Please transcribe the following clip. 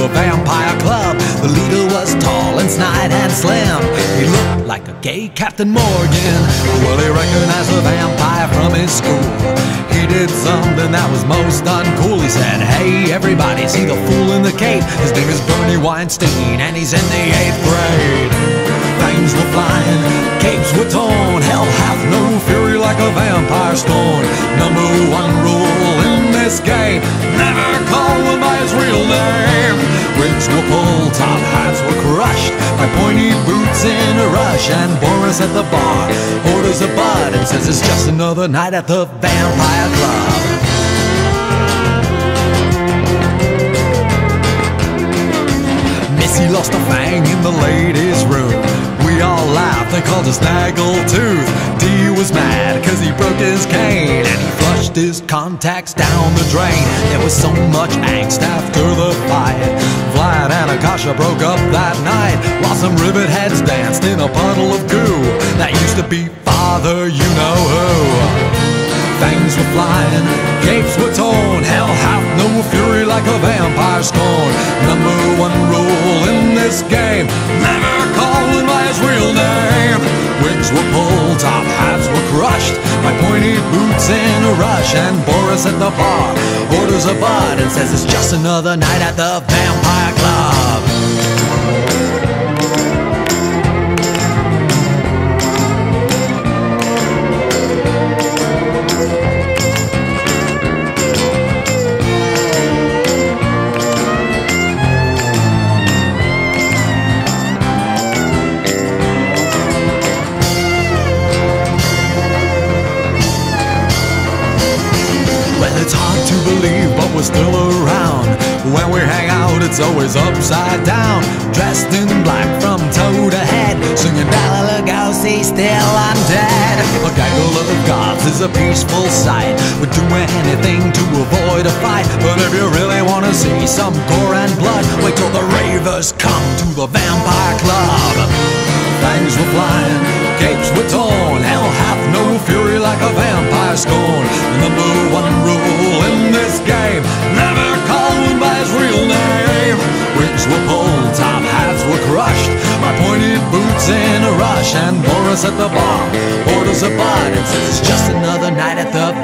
the Vampire Club. The leader was tall and snide and slim. He looked like a gay Captain Morgan. Well, he recognized the vampire from his school. He did something that was most uncool. He said, "Hey everybody, see the fool in the cape? His name is Bernie Weinstein and he's in the 8th grade." Fangs were flying, capes were torn. Hell hath no fury like a vampire scorn. Number one rule in this game: never call him by his real name. Wigs were pulled, top hats were crushed by pointy boots in a rush. And Boris at the bar orders a bud and says it's just another night at the Vampire Club. Missy lost a fang in the ladies' room. We all laughed, they called us Snaggletooth. D was mad cause he broke his cane and he flushed his contacts down the drain. There was so much angst after the fight. Vlad and Akasha broke up that night while some rivet heads danced in a puddle of goo that used to be Father You-Know-Who. Fangs were flying, capes were torn. Hell hath no fury like a vampire scorn. Number one rule in this game: never call him by his real name. Wigs were pulled, top hats were crushed by pointy boots in a rush. And Boris at the bar orders a bud and says it's just another night at the Vampire Club. It's hard to believe, but we're still around. When we hang out, it's always upside down. Dressed in black from toe to head, singing Bela Lugosi, still undead. A gaggle of gods is a peaceful sight. We'd do anything to avoid a fight. But if you really want to see some gore and blood, wait till the ravers come to the Vampire Club. Fangs were flying, capes were torn. Hell hath no fury like a vampire scorn. The number one rule in this game: never call him by his real name. Wigs were pulled, top hats were crushed by pointed boots in a rush. And Boris at the bar orders a bud and says it's just another night at the